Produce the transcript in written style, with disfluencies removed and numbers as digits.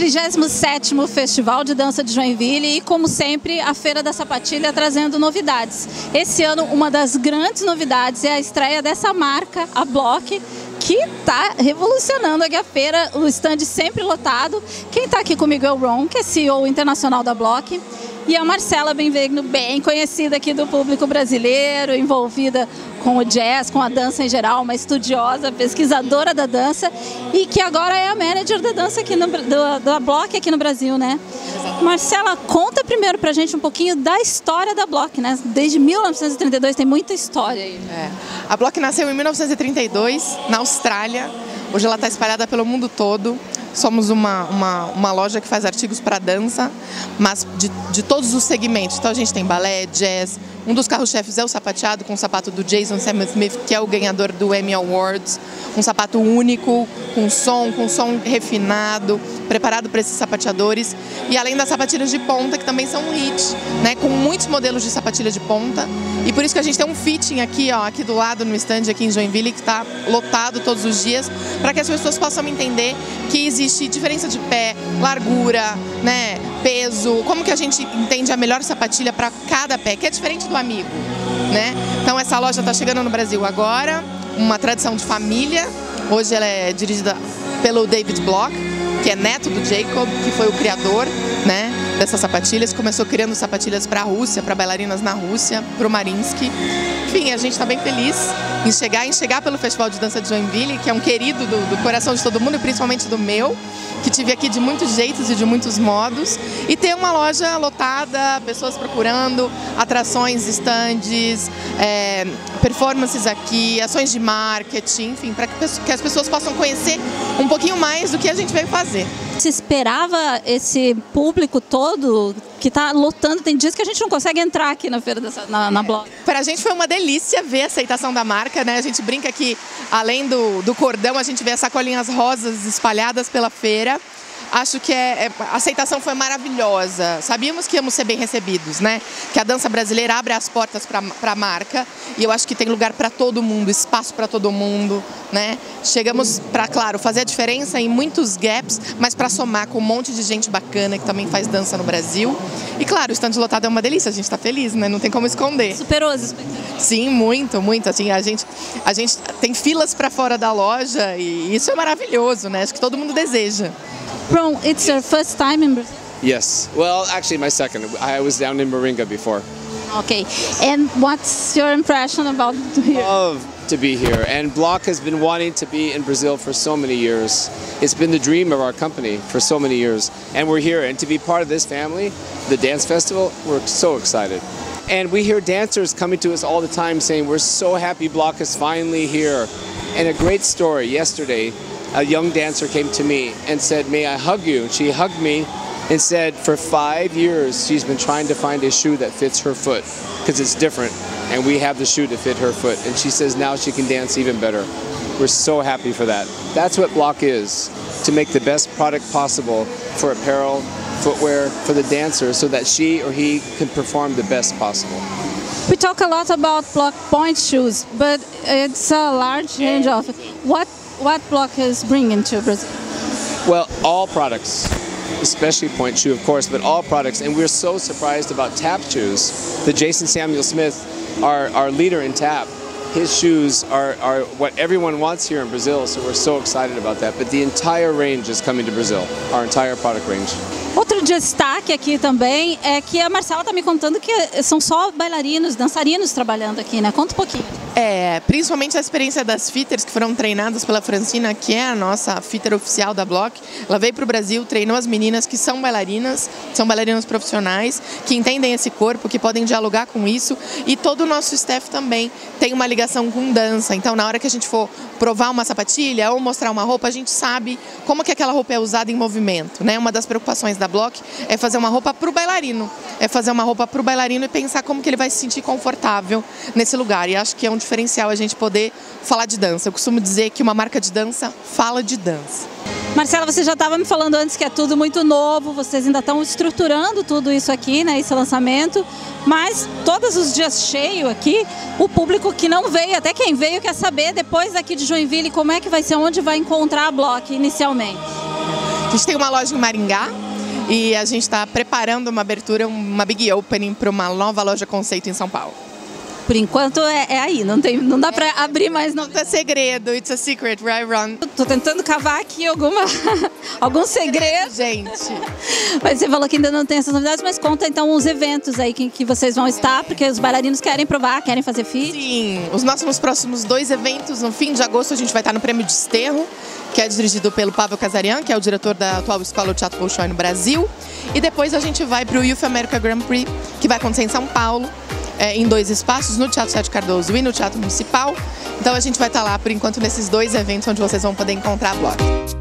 37º Festival de Dança de Joinville e, como sempre, a Feira da Sapatilha trazendo novidades. Esse ano, uma das grandes novidades é a estreia dessa marca, a Block, que está revolucionando aqui a feira, o stand sempre lotado. Quem está aqui comigo é o Ron, que é CEO internacional da Block, e a Marcela Benvegno, bem conhecida aqui do público brasileiro, envolvida com o jazz, com a dança em geral, uma estudiosa, pesquisadora da dança e que agora é a manager da dança aqui da Block aqui no Brasil, né? Marcela, conta primeiro pra gente um pouquinho da história da Block, né? Desde 1932 tem muita história aí. A Block nasceu em 1932 na Austrália. Hoje ela está espalhada pelo mundo todo. Somos uma loja que faz artigos para dança, mas de todos os segmentos. Então a gente tem balé, jazz. Um dos carros-chefes é o sapateado, com o sapato do Jason Smith, que é o ganhador do Emmy Awards. Um sapato único, com som refinado, preparado para esses sapateadores. E além das sapatilhas de ponta, que também são um hit, né? Com muitos modelos de sapatilha de ponta. E por isso que a gente tem um fitting aqui, ó, aqui do lado no stand, aqui em Joinville, que está lotado todos os dias, para que as pessoas possam entender que existe diferença de pé, largura, né, peso, como que a gente entende a melhor sapatilha para cada pé, que é diferente do amigo, né? Então essa loja está chegando no Brasil agora, uma tradição de família. Hoje ela é dirigida pelo David Block, que é neto do Jacob, que foi o criador, né, dessas sapatilhas. Começou criando sapatilhas para a Rússia, para bailarinas na Rússia, para o Mariinsky. Enfim, a gente está bem feliz em chegar pelo Festival de Dança de Joinville, que é um querido do coração de todo mundo, e principalmente do meu, que tive aqui de muitos jeitos e de muitos modos, e ter uma loja lotada, pessoas procurando, atrações, stands, performances aqui, ações de marketing, enfim, para que as pessoas possam conhecer um pouquinho mais do que a gente veio fazer. Você esperava esse público todo que está lotando? Tem dias que a gente não consegue entrar aqui na feira na Block. Para a gente foi uma delícia ver a aceitação da marca, né? A gente brinca que, além do cordão, a gente vê as sacolinhas rosas espalhadas pela feira. Acho que a aceitação foi maravilhosa. Sabíamos que íamos ser bem recebidos, né? Que a dança brasileira abre as portas para a marca, e eu acho que tem lugar para todo mundo, espaço para todo mundo, né? Chegamos para, claro, fazer a diferença em muitos gaps, mas para somar com um monte de gente bacana que também faz dança no Brasil. E claro, o stand lotado é uma delícia, a gente está feliz, né? Não tem como esconder. Superou as expectativas. Sim, muito, muito. Assim, a gente tem filas para fora da loja e isso é maravilhoso, né? Acho que todo mundo deseja. Ron, it's your first time in Brazil? Yes. Well, actually my second. I was down in Moringa before. Okay. And what's your impression about here? Love to be here. And Block has been wanting to be in Brazil for so many years. It's been the dream of our company for so many years. And we're here. And to be part of this family, the dance festival, we're so excited. And we hear dancers coming to us all the time saying, we're so happy Block is finally here. And a great story yesterday, a young dancer came to me and said, may I hug you? And she hugged me and said for 5 years she's been trying to find a shoe that fits her foot because it's different, and we have the shoe to fit her foot. And she says now she can dance even better. We're so happy for that. That's what Block is, to make the best product possible for apparel, footwear, for the dancer, so that she or he can perform the best possible. We talk a lot about Block point shoes, but it's a large range of what Block is bringing to Brazil. Well, all products, especially point shoe, of course, but all products. And we're so surprised about tap shoes. The Jason Samuel Smith, our leader in tap, his shoes are what everyone wants here in Brazil, so we're so excited about that. But the entire range is coming to Brazil, our entire product range. Outro destaque aqui também é que a Marcela está me contando que são só bailarinos, dançarinos trabalhando aqui, né? Conta um pouquinho. Principalmente a experiência das fitters que foram treinadas pela Francina, que é a nossa fitter oficial da Block. Ela veio para o Brasil, treinou as meninas que são bailarinas profissionais, que entendem esse corpo, que podem dialogar com isso, e todo o nosso staff também tem uma ligação com dança. Então, na hora que a gente for provar uma sapatilha ou mostrar uma roupa, a gente sabe como que aquela roupa é usada em movimento, né? Uma das preocupações da Block é fazer uma roupa para o bailarino, e pensar como que ele vai se sentir confortável nesse lugar. E acho que é um diferencial a gente poder falar de dança. Eu costumo dizer que uma marca de dança fala de dança. Marcela, você já estava me falando antes que é tudo muito novo, vocês ainda estão estruturando tudo isso aqui, né, esse lançamento, mas todos os dias cheio aqui, o público que não veio, até quem veio, quer saber depois daqui de Joinville como é que vai ser, onde vai encontrar a Block inicialmente. A gente tem uma loja em Maringá e a gente está preparando uma abertura, uma big opening para uma nova loja conceito em São Paulo. Por enquanto é aí, não dá para abrir mais. Não é segredo, it's a secret where I run. Tô tentando cavar aqui algum segredo. Gente. Mas você falou que ainda não tem essas novidades, mas conta então os eventos aí que vocês vão estar, porque os bailarinos querem provar, querem fazer feat. Sim, os nossos próximos 2 eventos, no fim de agosto a gente vai estar no Prêmio Desterro, que é dirigido pelo Pavel Casarian, que é o diretor da atual Escola de Teatro Bolshoi no Brasil. E depois a gente vai para o Youth America Grand Prix, que vai acontecer em São Paulo, em 2 espaços, no Teatro Sete Cardoso e no Teatro Municipal. Então a gente vai estar lá, por enquanto, nesses 2 eventos onde vocês vão poder encontrar a Block.